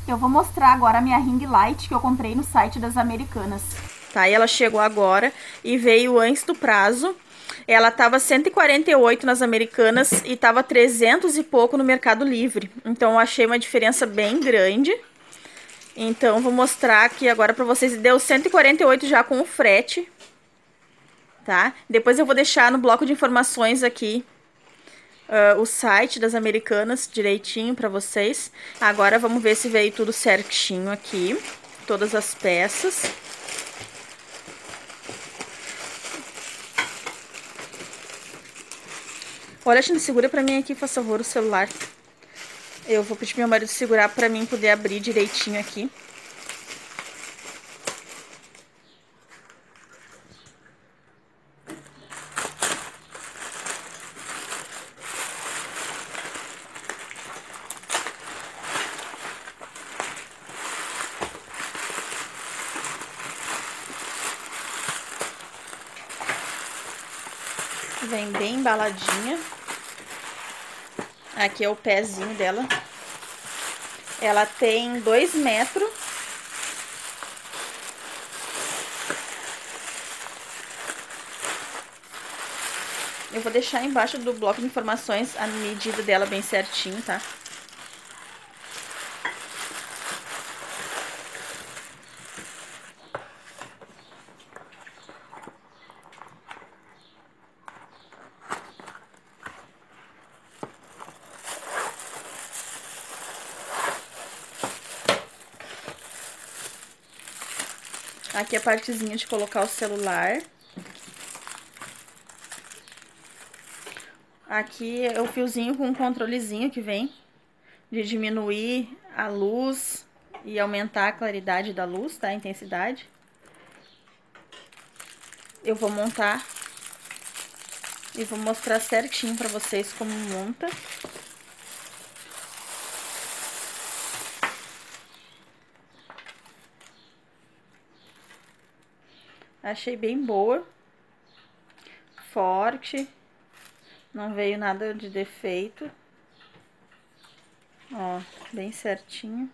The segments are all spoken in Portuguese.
Eu vou mostrar agora a minha ring light que eu comprei no site das Americanas. Tá, e ela chegou agora e veio antes do prazo. Ela tava 148 nas Americanas e tava 300 e pouco no Mercado Livre. Então eu achei uma diferença bem grande. Então vou mostrar aqui agora pra vocês. Deu 148 já com o frete. Tá? Depois eu vou deixar no bloco de informações aqui o site das Americanas direitinho pra vocês. Agora vamos ver se veio tudo certinho aqui. Todas as peças. Olha, China, segura pra mim aqui, por favor, o celular. Eu vou pedir pro meu marido segurar pra mim poder abrir direitinho aqui. Vem bem embaladinha. Aqui é o pezinho dela. Ela tem 2 metros. Eu vou deixar embaixo do bloco de informações a medida dela bem certinho, tá? Aqui a partezinha de colocar o celular. Aqui é o fiozinho com um controlezinho que vem de diminuir a luz e aumentar a claridade da luz, tá? A intensidade. Eu vou montar e vou mostrar certinho pra vocês como monta. Achei bem boa, forte, não veio nada de defeito. Ó, bem certinho.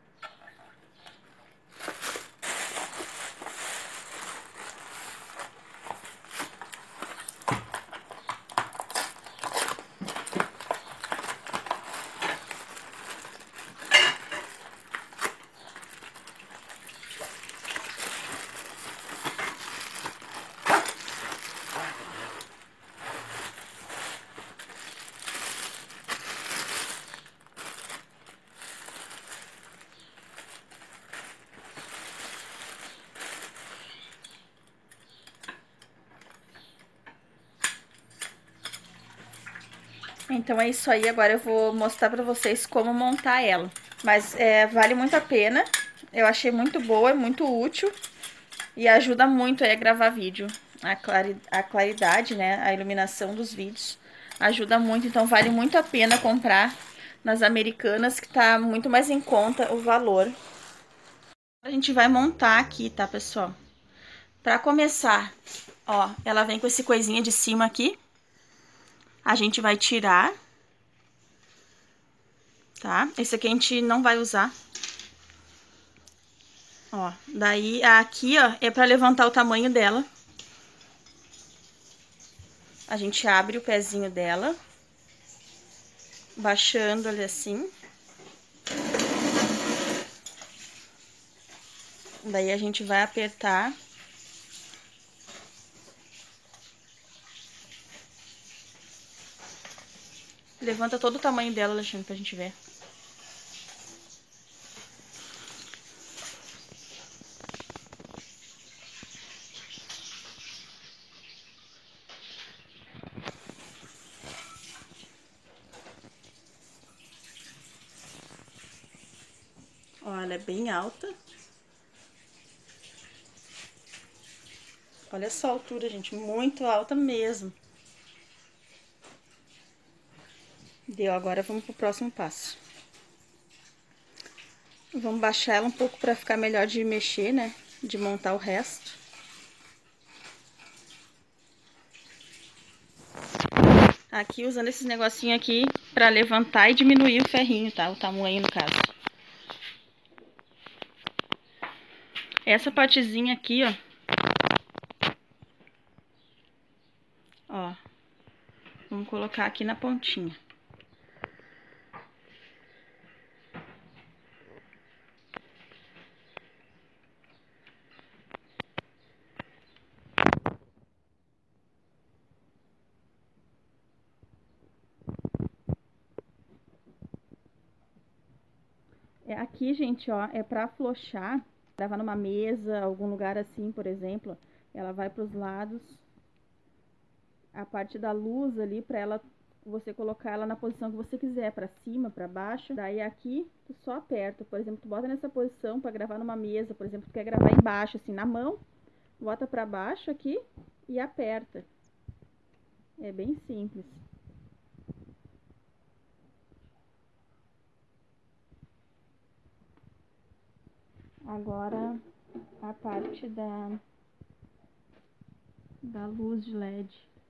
Então é isso aí, agora eu vou mostrar pra vocês como montar ela. Mas vale muito a pena, eu achei muito boa, é muito útil e ajuda muito aí a gravar vídeo. A claridade, né, a iluminação dos vídeos ajuda muito, então vale muito a pena comprar nas Americanas, que tá muito mais em conta o valor. A gente vai montar aqui, tá, pessoal? Pra começar, ó, ela vem com esse coisinha de cima aqui. A gente vai tirar, tá? Esse aqui a gente não vai usar. Ó, daí aqui, ó, é pra levantar o tamanho dela. A gente abre o pezinho dela, baixando ele assim. Daí a gente vai apertar. Levanta todo o tamanho dela, Alexandre, pra gente ver. Ó, ela é bem alta. Olha só a altura, gente, muito alta mesmo. Deu, agora vamos pro próximo passo. Vamos baixar ela um pouco pra ficar melhor de mexer, né? De montar o resto. Aqui, usando esses negocinhos aqui pra levantar e diminuir o ferrinho, tá? O tamanho, no caso. Essa partezinha aqui, ó. Ó. Vamos colocar aqui na pontinha. Aqui, gente, ó, é pra aflochar, gravar numa mesa, algum lugar assim, por exemplo, ela vai pros lados, a parte da luz ali, pra ela, você colocar ela na posição que você quiser, pra cima, pra baixo. Daí aqui, tu só aperta, por exemplo, tu bota nessa posição pra gravar numa mesa, por exemplo, tu quer gravar embaixo, assim, na mão, bota pra baixo aqui e aperta. É bem simples. Agora, a parte da luz de LED.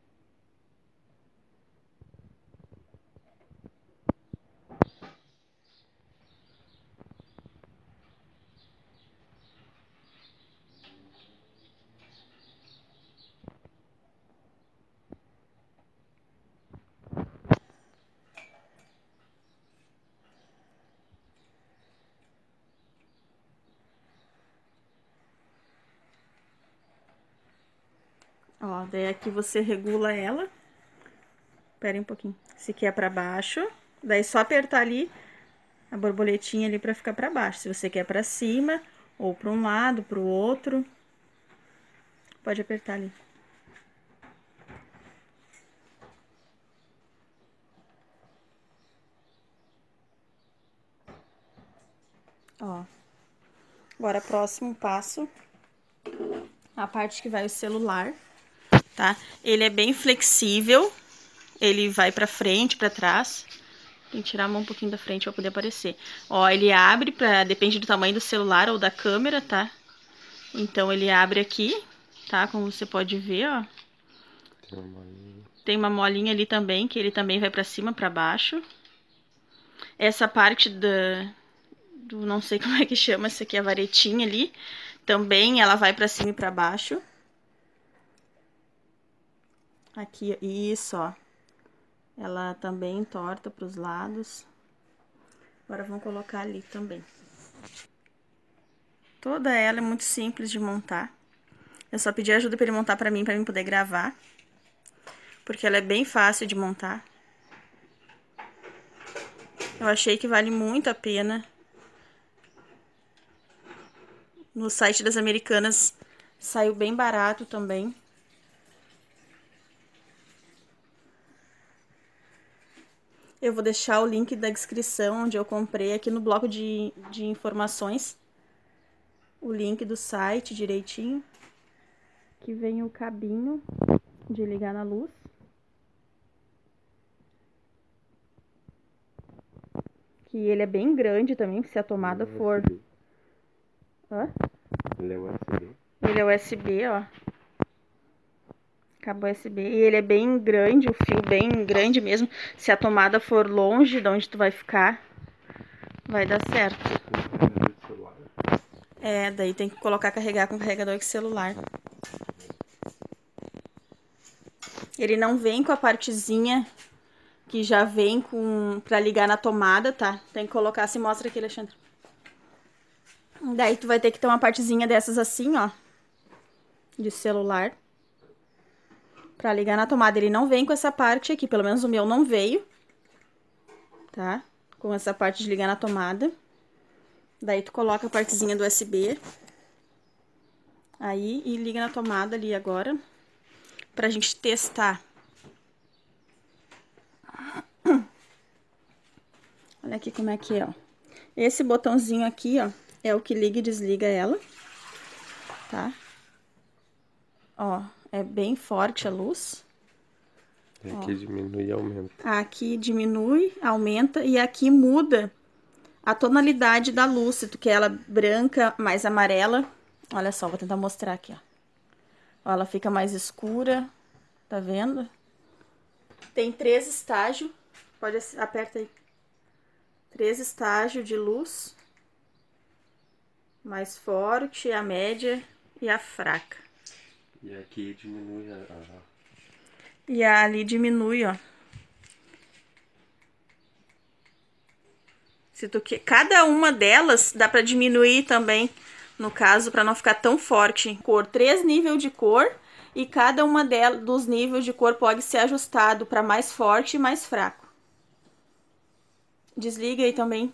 Ó, daí aqui você regula ela. Espera aí um pouquinho. Se quer pra baixo, daí só apertar ali a borboletinha ali pra ficar pra baixo. Se você quer pra cima, ou pra um lado, pro outro, pode apertar ali. Ó. Agora, próximo passo, a parte que vai o celular, tá? Ele é bem flexível, ele vai pra frente, pra trás. Tem que tirar a mão um pouquinho da frente pra poder aparecer. Ó, ele abre depende do tamanho do celular ou da câmera, tá? Então, ele abre aqui, tá? Como você pode ver, ó. Tem uma molinha ali também, que ele também vai pra cima, pra baixo. Essa parte do não sei como é que chama, essa aqui é a varetinha ali. Também ela vai pra cima e pra baixo. Aqui, isso, ó. Ela também torta pros lados. Agora vamos colocar ali também. Toda ela é muito simples de montar. Eu só pedi ajuda pra ele montar pra mim poder gravar. Porque ela é bem fácil de montar. Eu achei que vale muito a pena. No site das Americanas saiu bem barato também. Eu vou deixar o link da descrição onde eu comprei aqui no bloco de informações. O link do site direitinho. Aqui vem o cabinho de ligar na luz. Que ele é bem grande também, se a tomada for... Hã? Ele é USB. Ele é USB, ó. Cabo USB. E ele é bem grande, o fio bem grande mesmo. Se a tomada for longe de onde tu vai ficar, vai dar certo. É, daí tem que carregar com carregador de celular. Ele não vem com a partezinha que já vem pra ligar na tomada, tá? Tem que colocar, se mostra aqui, Alexandre. Daí tu vai ter que ter uma partezinha dessas assim, ó. De celular. Pra ligar na tomada. Ele não vem com essa parte aqui, pelo menos o meu não veio. Tá? Com essa parte de ligar na tomada. Daí tu coloca a partezinha do USB. Aí, e liga na tomada ali agora. Pra gente testar. Olha aqui como é que é, ó. Esse botãozinho aqui, ó, é o que liga e desliga ela. Tá? Ó, é bem forte a luz. Aqui ó, diminui e aumenta. Aqui diminui, aumenta e aqui muda a tonalidade da luz. Se tu quer ela branca, mais amarela. Olha só, vou tentar mostrar aqui, ó. Ó, ela fica mais escura, tá vendo? Tem 3 estágios, pode aperta aí. 3 estágios de luz. mais forte, a média e a fraca. E aqui diminui E ali diminui, ó. Se tu quer, cada uma delas dá pra diminuir também, no caso, pra não ficar tão forte. Cor, 3 níveis de cor, e cada uma dos níveis de cor pode ser ajustado pra mais forte e mais fraco. Desliga aí também.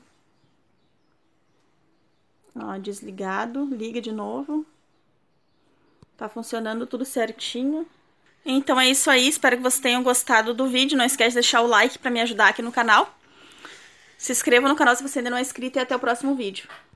Ó, desligado, liga de novo. Tá funcionando tudo certinho. Então é isso aí, espero que vocês tenham gostado do vídeo. Não esquece de deixar o like pra me ajudar aqui no canal. Se inscreva no canal se você ainda não é inscrito e até o próximo vídeo.